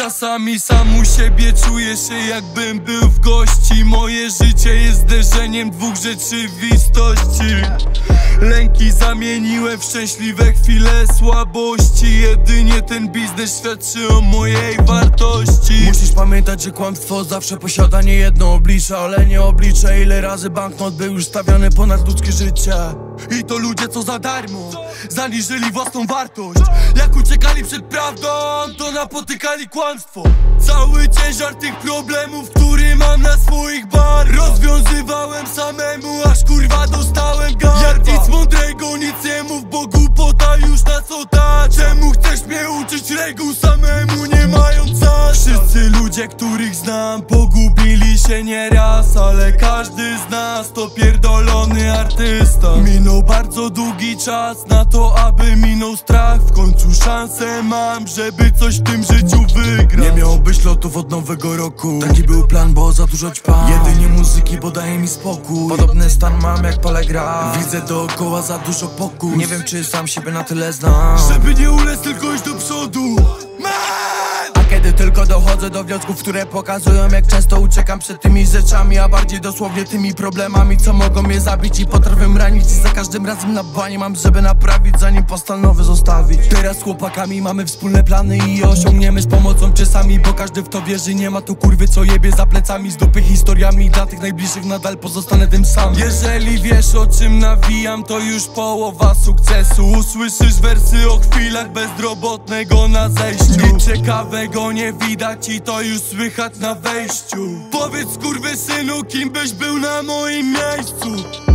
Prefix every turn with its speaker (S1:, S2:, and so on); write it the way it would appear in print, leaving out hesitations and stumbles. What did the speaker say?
S1: Czasami sam u siebie czuję się, jakbym był w gości. Moje życie jest zderzeniem dwóch rzeczywistości. Lęki zamieniłem w szczęśliwe chwile słabości. Jedynie ten biznes świadczy o mojej wartości.
S2: Musisz pamiętać, że kłamstwo zawsze posiada niejedno oblicze, ale nie obliczę, ile razy banknot był już stawiany ponad ludzkie życie.
S1: I to ludzie, co za darmo zaniżyli własną wartość. Jak uciekali przed prawdą, to napotykali kłamstwo. Cały ciężar tych problemów, który mam na swoich barkach, rozwiązywałem samemu, aż kurwa dostałem garba. Jak nic mądrego, nic nie mów, bo głupota już na co ta. Czemu chcesz mnie uczyć reguł samemu, nie mając zasad? Wszyscy ludzie, których znam, pogubili się nieraz, ale każdy z nas to pierdolony artysta. Minął bardzo długi czas na to, aby minął strach. W końcu szansę mam, żeby coś w tym życiu wygrać.
S2: Nie miało być lotów od nowego roku, taki był plan, bo za dużo ćpam. Jedynie muzyki, bo daje mi spokój. Podobny stan mam jak Palegra. Widzę dookoła za dużo pokus. Nie wiem, czy sam siebie na tyle znam,
S1: żeby nie ulec, tylko iść do przodu.
S2: Kiedy tylko dochodzę do wniosków, które pokazują, jak często uciekam przed tymi rzeczami, a bardziej dosłownie tymi problemami, co mogą mnie zabić i potrafią ranić. I za każdym razem na banie mam, żeby naprawić, zanim postal nowy zostawić. Teraz z chłopakami mamy wspólne plany i je osiągniemy z pomocą czasami, bo każdy w to wierzy. Nie ma tu kurwy, co jebie za plecami z dupy historiami. Dla tych najbliższych nadal pozostanę tym samym.
S1: Jeżeli wiesz, o czym nawijam, to już połowa sukcesu. Usłyszysz wersy o chwilach bezrobotnego na zejściu. Nic ciekawego nie widać i to już słychać na wejściu. Powiedz, kurwysynu, kim byś był na moim miejscu?